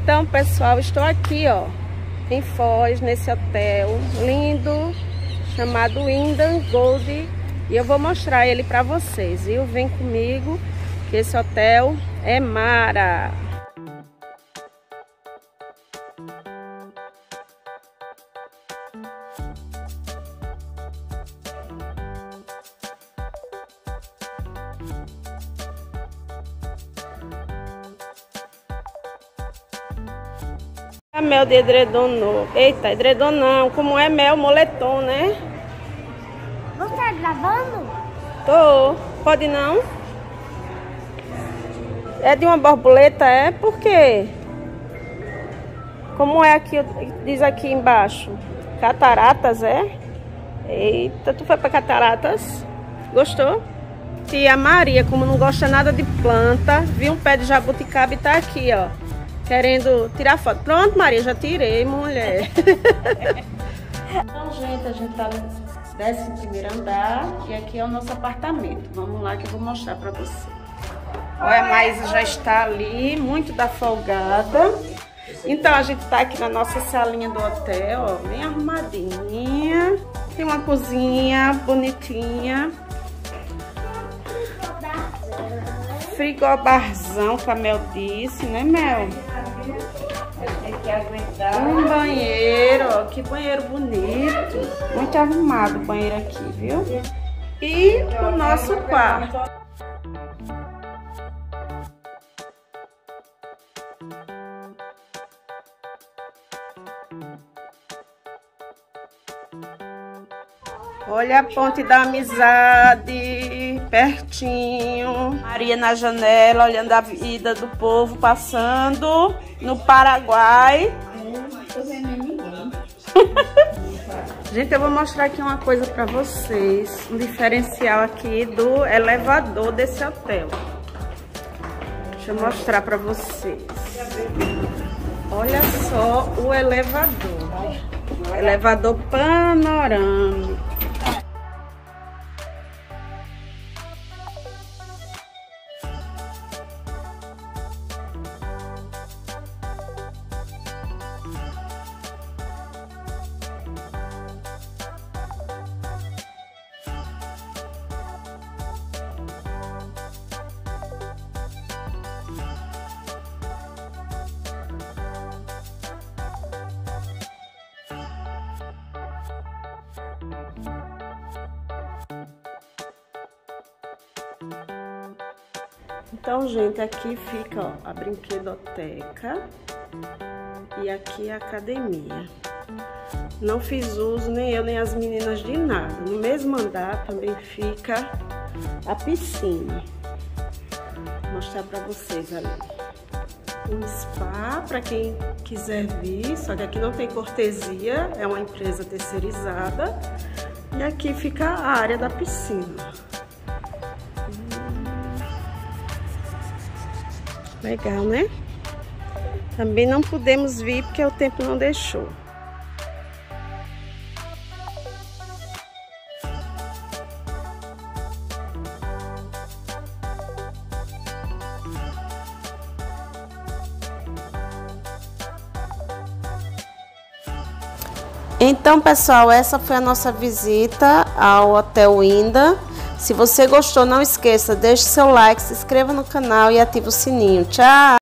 Então, pessoal, estou aqui, ó, em Foz, nesse hotel lindo, chamado Wyndham Gold, e eu vou mostrar ele para vocês, viu? Vem comigo, que esse hotel é mara. A mel de edredom novo. Eita, edredom não. Como é mel, moletom, né? Você tá gravando? Tô. Pode não? É de uma borboleta, é? Por quê? Como é aqui, diz aqui embaixo? Cataratas, é? Eita, tu foi pra Cataratas? Gostou? Tia Maria, como não gosta nada de planta, viu um pé de jabuticaba e tá aqui, ó. Querendo tirar foto. Pronto, Maria, já tirei, mulher. Então, gente, a gente tá no 11º andar e aqui é o nosso apartamento. Vamos lá que eu vou mostrar pra você. Olha, a Maísa já está ali, muito da folgada. Então, a gente tá aqui na nossa salinha do hotel, ó, bem arrumadinha. Tem uma cozinha bonitinha. Frigobarzão, que a Mel disse, né, Mel? Um banheiro, ó, que banheiro bonito. Muito arrumado o banheiro aqui, viu? E o nosso quarto. Olha a ponte da amizade, pertinho. Maria na janela, olhando a vida do povo passando no Paraguai. Gente, eu vou mostrar aqui uma coisa pra vocês. Um diferencial aqui do elevador desse hotel. Deixa eu mostrar pra vocês. Olha só o elevador. Elevador panorâmico. Então, gente, aqui fica, ó, a brinquedoteca e aqui a academia. Não fiz uso, nem eu, nem as meninas, de nada. No mesmo andar também fica a piscina. Vou mostrar pra vocês ali. Um spa para quem quiser vir, só que aqui não tem cortesia, é uma empresa terceirizada. E aqui fica a área da piscina. Legal, né? Também não pudemos vir porque o tempo não deixou. Então, pessoal, essa foi a nossa visita ao Hotel Wyndham. Se você gostou, não esqueça, deixe seu like, se inscreva no canal e ative o sininho. Tchau!